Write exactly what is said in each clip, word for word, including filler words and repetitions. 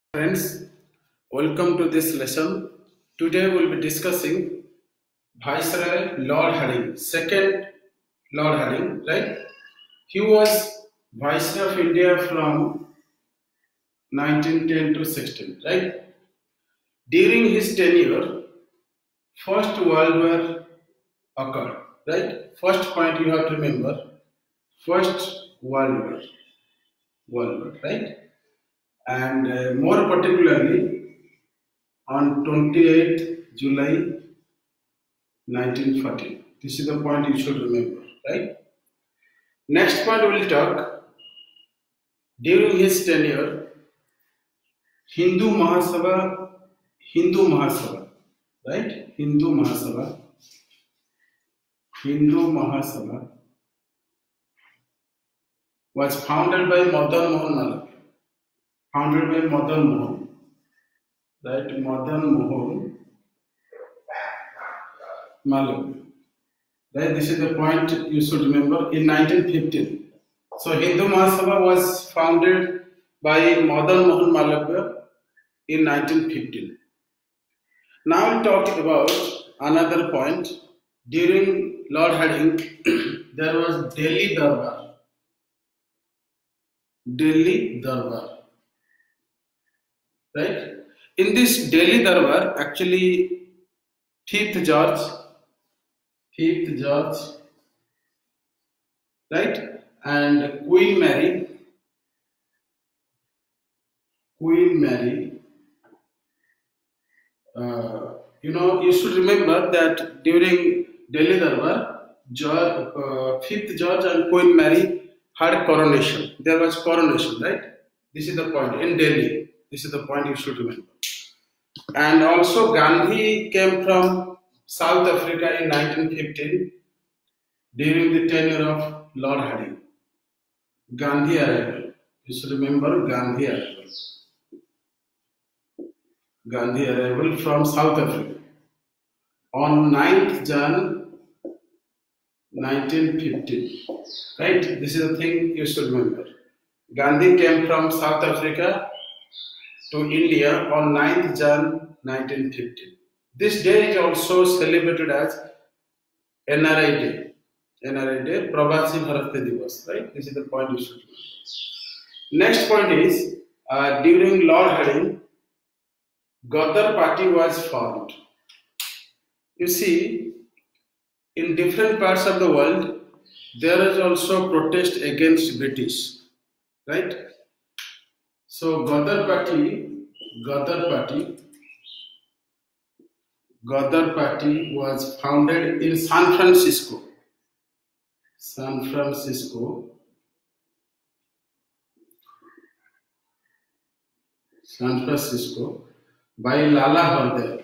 Friends, welcome to this lesson. Today we'll be discussing Viceroy Lord Hardinge, second Lord Hardinge, right? He was Viceroy of India from nineteen ten to sixteen, right? During his tenure, First World War occurred, right? First point you have to remember, First World War, World War, right? And uh, more particularly, on twenty-eighth July nineteen fourteen. This is the point you should remember, right? Next point we will talk. During his tenure, Hindu Mahasabha, Hindu Mahasabha, right? Hindu Mahasabha, Hindu Mahasabha was founded by Madan Mohan Malviya. Founded by Madan Mohan, right? Madan Mohan Malviya. Right? This is the point you should remember in nineteen fifteen. So Hindu Mahasabha was founded by Madan Mohan Malviya in nineteen fifteen. Now we'll talk about another point. During Lord Hardinge, there was Delhi Darbar. Delhi Darbar. Right? In this Delhi Darbar, actually, fifth George, fifth George, right? And Queen Mary, Queen Mary, uh, you know, you should remember that during Delhi Darbar, George, uh, fifth George and Queen Mary had coronation. There was coronation, right? This is the point in Delhi. This is the point you should remember. And also Gandhi came from South Africa in nineteen fifteen during the tenure of Lord Hardinge. Gandhi arrival. You should remember Gandhi arrival. Gandhi arrival from South Africa on ninth January nineteen fifteen. Right? This is the thing you should remember. Gandhi came from South Africa to India on ninth January nineteen fifteen. This day is also celebrated as N R I Day. N R I Day, Pravasi Bharatiya Divas, right? This is the point you should remember. Next point is, uh, during Lord Hardinge, Ghadar party was formed. You see, in different parts of the world, there is also protest against British, right? So Ghadar party, Ghadar party, Ghadar party was founded in San Francisco, San Francisco, San Francisco by Lala Hardel.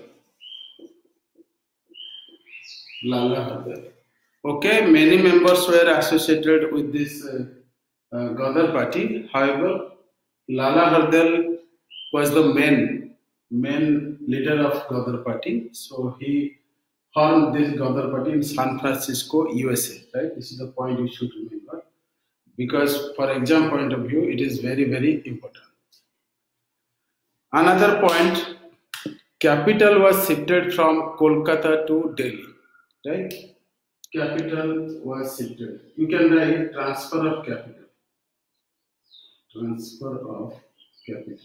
Lala Hardel. Okay, many members were associated with this uh, uh, Ghadar party. However, Lala Hardel was the main, main leader of Ghadar party. So he formed this Ghadar party in San Francisco, U S A. Right? This is the point you should remember. Because for exam point of view, it is very, very important. Another point, capital was shifted from Kolkata to Delhi. Right? Capital was shifted. You can write transfer of capital. Transfer of capital.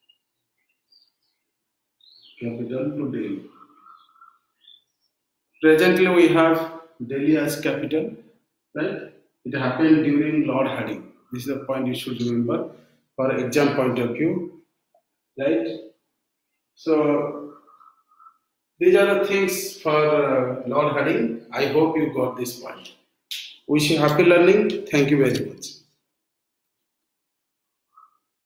Capital to Delhi. Presently we have Delhi as capital, right? It happened during Lord Hardinge. This is the point you should remember for exam point of view, right? So these are the things for uh, Lord Hardinge. I hope you got this point. Wish you happy learning. Thank you very much.